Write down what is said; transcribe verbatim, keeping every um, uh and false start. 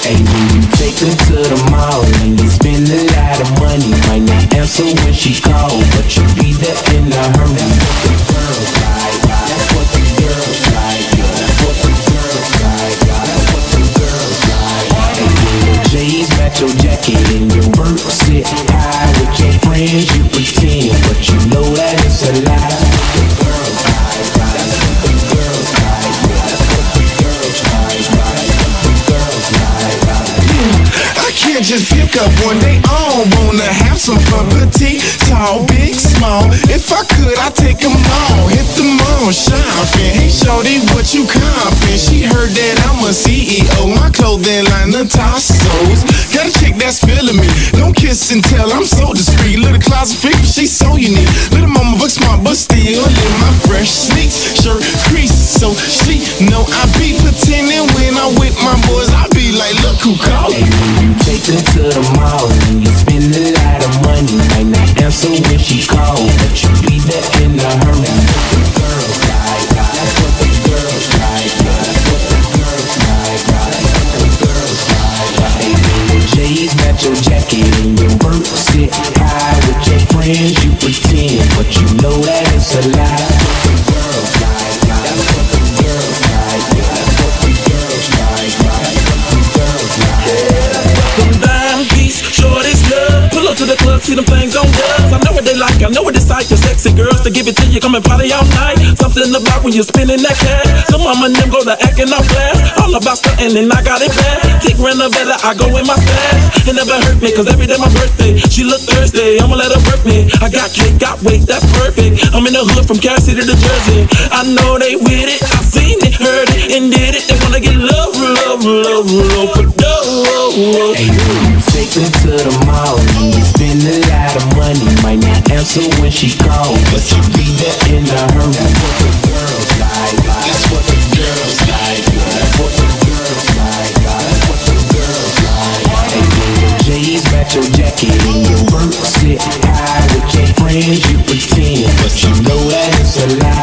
Hey, when you take her to the mall and you spend a lot of money, might not answer when she calls, but you be there in a hurry. That's what the girls like. That's what the girls like. That's what the girls like. That's what the girls like. Hey, when your J's match your jacket and your vert sit high with your friends, you pretend, but you know that it's a lie. That's what the girls like. That's what the girls like. That's what the girls like. That's what the girls like. I can't just pick up one, they all wanna have some fun. Petite, tall, big, small. If I could, I'd take them all. Hit them all, shopping. Hey shorty, what you comping? She heard that I'm a C E O. My clothing line, the Tassos. Got a chick that's feeling me. Don't kiss and tell, I'm so discreet. Little closet freak, she's so unique. Little mama book smart, but still in my fresh sneaks. Shirt crease, so she know I be pretending when I'm with my boys. I be like, look who called. Hey, when you take her to the mall and you spend a lot of money, might not answer when she calls, but you be there in a hurry. That's what the girls like. That's what the girls like. That's what the girls like. That's what the girls like. Hey, when your J's match your jacket and your vert sit high with your friends, you pretend, but you know that it's a lie. That's what the girls like. That's what the girls like. That's what the girls like. That's what the girls like. Them dime piece, shorties love. Pull up to the club, see them things on dubs. I know what they like, I know what they like. The sexy girls to give it to you, come and party all night. Something about when you're spending that cash. Some mama and them go to acting off class. All about stunting and I got it bad. Tick better, I go in my stash. It never hurt me, cause every day my birthday. She look Thursday, I'ma let her work me. I got cake, got weight, that's perfect. I'm in the hood from Kansas City to Jersey. I know they with it, I seen it, heard it, and did it. They wanna get love, love, love, love for dough. Hey, when you take her to the mall and you spend a lot of money, might not answer when she calls, but you be there in a hurry. That's what the girls like. That's what the girls like. That's what the girls like. That's what the girls like. Hey, when your J's match your jacket and your vert sit high with your friends, you pretend, but you know that it's a lie.